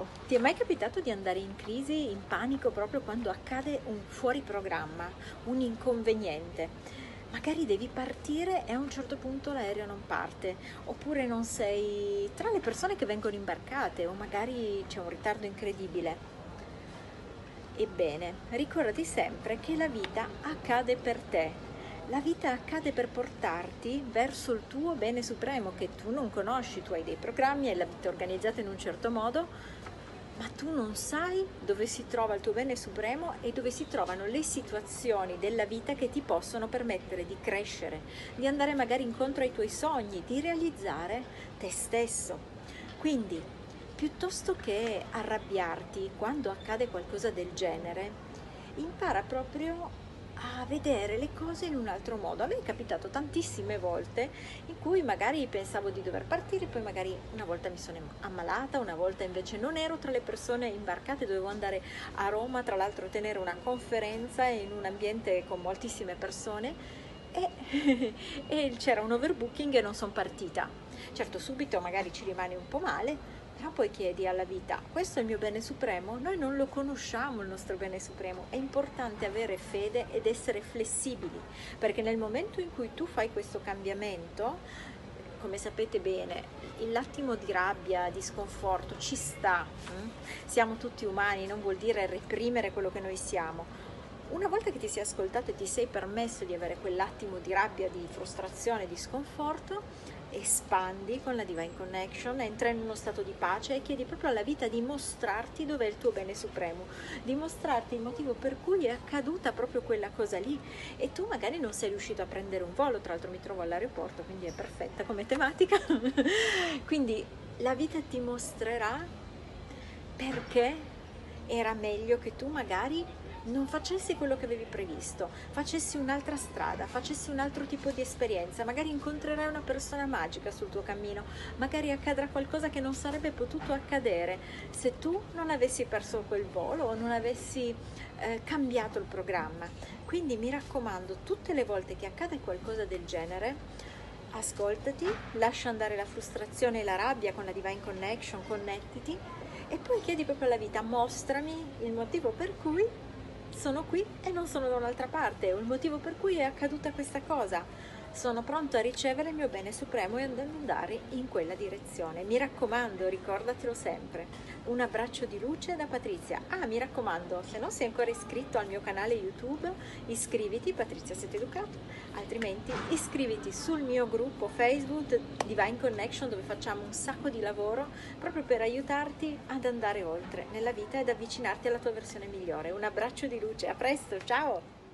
Ciao, ti è mai capitato di andare in crisi, in panico proprio quando accade un fuori programma, un inconveniente? Magari devi partire e a un certo punto l'aereo non parte, oppure non sei tra le persone che vengono imbarcate, o magari c'è un ritardo incredibile. Ebbene, ricordati sempre che la vita accade per te. La vita accade per portarti verso il tuo bene supremo che tu non conosci, tu hai dei programmi, hai la vita organizzata in un certo modo, ma tu non sai dove si trova il tuo bene supremo e dove si trovano le situazioni della vita che ti possono permettere di crescere, di andare magari incontro ai tuoi sogni, di realizzare te stesso. Quindi, piuttosto che arrabbiarti quando accade qualcosa del genere, impara proprio a vedere le cose in un altro modo. A me è capitato tantissime volte in cui magari pensavo di dover partire, poi magari una volta mi sono ammalata, una volta invece non ero tra le persone imbarcate, dovevo andare a Roma, tra l'altro tenere una conferenza in un ambiente con moltissime persone e, e c'era un overbooking e non sono partita. Certo, subito magari ci rimane un po' male, però poi chiedi alla vita, questo è il mio bene supremo? Noi non lo conosciamo il nostro bene supremo, è importante avere fede ed essere flessibili, perché nel momento in cui tu fai questo cambiamento, come sapete bene, l'attimo di rabbia, di sconforto ci sta, siamo tutti umani, non vuol dire reprimere quello che noi siamo. Una volta che ti sei ascoltato e ti sei permesso di avere quell'attimo di rabbia, di frustrazione, di sconforto, espandi con la Divine Connection, entra in uno stato di pace e chiedi proprio alla vita di mostrarti dov'è il tuo bene supremo, di mostrarti il motivo per cui è accaduta proprio quella cosa lì e tu magari non sei riuscito a prendere un volo, tra l'altro mi trovo all'aeroporto, quindi è perfetta come tematica. Quindi la vita ti mostrerà perché era meglio che tu magari non facessi quello che avevi previsto, facessi un'altra strada, facessi un altro tipo di esperienza, magari incontrerai una persona magica sul tuo cammino, magari accadrà qualcosa che non sarebbe potuto accadere se tu non avessi perso quel volo o non avessi cambiato il programma. Quindi mi raccomando, tutte le volte che accade qualcosa del genere, ascoltati, lascia andare la frustrazione e la rabbia con la Divine Connection, connettiti e poi chiedi proprio alla vita, mostrami il motivo per cui sono qui e non sono da un'altra parte, o il motivo per cui è accaduta questa cosa. Sono pronto a ricevere il mio bene supremo e ad andare in quella direzione. Mi raccomando, ricordatelo sempre. Un abbraccio di luce da Patrizia. Ah, mi raccomando, se non sei ancora iscritto al mio canale YouTube, iscriviti, Patrizia Siete Educato, altrimenti iscriviti sul mio gruppo Facebook Divine Connection, dove facciamo un sacco di lavoro proprio per aiutarti ad andare oltre nella vita ed avvicinarti alla tua versione migliore. Un abbraccio di luce, a presto, ciao!